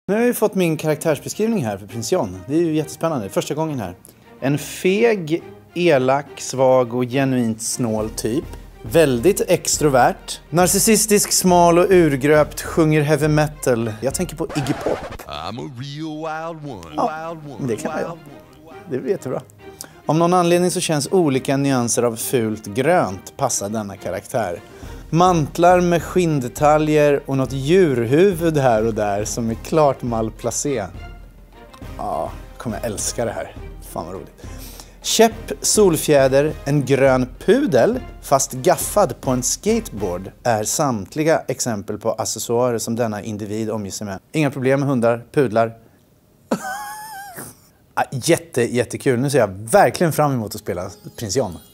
Nu har vi fått min karaktärsbeskrivning här för Prins John. Det är ju jättespännande. Första gången här. En feg, elak, svag och genuint snål typ. Väldigt extrovert. Narcissistisk, smal och urgröpt, sjunger heavy metal. Jag tänker på Iggy Pop. I'm a real wild one. Ja, det kan jag. Det blir jättebra. Om någon anledning så känns olika nyanser av fult grönt passar denna karaktär. Mantlar med skinndetaljer och något djurhuvud här och där som är klart malplacé. Ja, kommer jag älska det här. Fan vad roligt. Käpp, solfjäder, en grön pudel fast gaffad på en skateboard är samtliga exempel på accessoarer som denna individ omger sig med. Inga problem med hundar, pudlar. Jättekul. Nu ser jag verkligen fram emot att spela Prins John.